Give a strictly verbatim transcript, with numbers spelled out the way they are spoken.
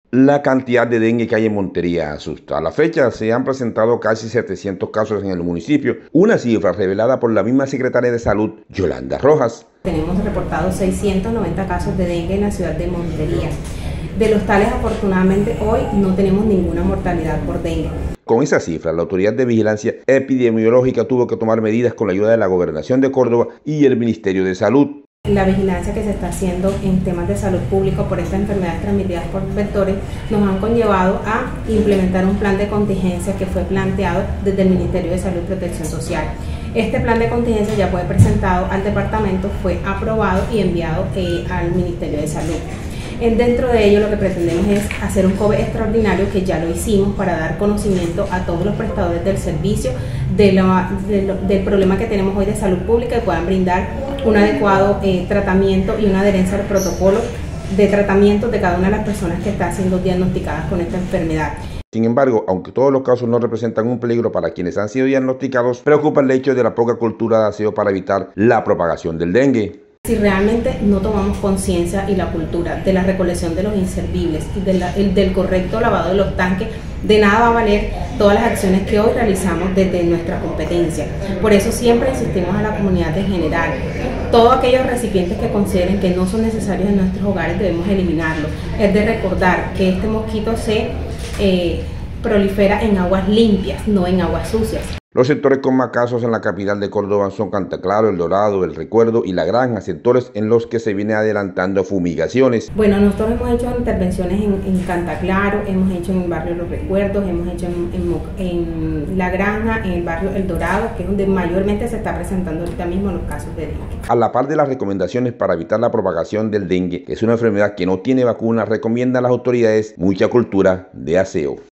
La cantidad de dengue que hay en Montería asusta. A la fecha se han presentado casi setecientos casos en el municipio, una cifra revelada por la misma secretaria de Salud, Yolanda Rojas. Tenemos reportados seiscientos noventa casos de dengue en la ciudad de Montería. De los tales, afortunadamente, hoy no tenemos ninguna mortalidad por dengue. Con esa cifra, la Autoridad de Vigilancia Epidemiológica tuvo que tomar medidas con la ayuda de la Gobernación de Córdoba y el Ministerio de Salud. La vigilancia que se está haciendo en temas de salud pública por estas enfermedades transmitidas por vectores nos han conllevado a implementar un plan de contingencia que fue planteado desde el Ministerio de Salud y Protección Social. Este plan de contingencia ya fue presentado al departamento, fue aprobado y enviado eh, al Ministerio de Salud. En dentro de ello lo que pretendemos es hacer un COVE extraordinario, que ya lo hicimos, para dar conocimiento a todos los prestadores del servicio de la, de lo, del problema que tenemos hoy de salud pública y puedan brindar un adecuado eh, tratamiento y una adherencia al protocolo de tratamiento de cada una de las personas que están siendo diagnosticadas con esta enfermedad. Sin embargo, aunque todos los casos no representan un peligro para quienes han sido diagnosticados, preocupa el hecho de la poca cultura de aseo para evitar la propagación del dengue. Si realmente no tomamos conciencia y la cultura de la recolección de los inservibles y de la, el, del correcto lavado de los tanques, de nada va a valer todas las acciones que hoy realizamos desde nuestra competencia. Por eso siempre insistimos a la comunidad en general. Todos aquellos recipientes que consideren que no son necesarios en nuestros hogares debemos eliminarlos. Es de recordar que este mosquito se eh, prolifera en aguas limpias, no en aguas sucias. Los sectores con más casos en la capital de Córdoba son Cantaclaro, El Dorado, El Recuerdo y La Granja, sectores en los que se viene adelantando fumigaciones. Bueno, nosotros hemos hecho intervenciones en, en Cantaclaro, hemos hecho en el barrio Los Recuerdos, hemos hecho en, en, en La Granja, en el barrio El Dorado, que es donde mayormente se está presentando ahorita mismo los casos de dengue. A la par de las recomendaciones para evitar la propagación del dengue, que es una enfermedad que no tiene vacuna, recomiendan las autoridades mucha cultura de aseo.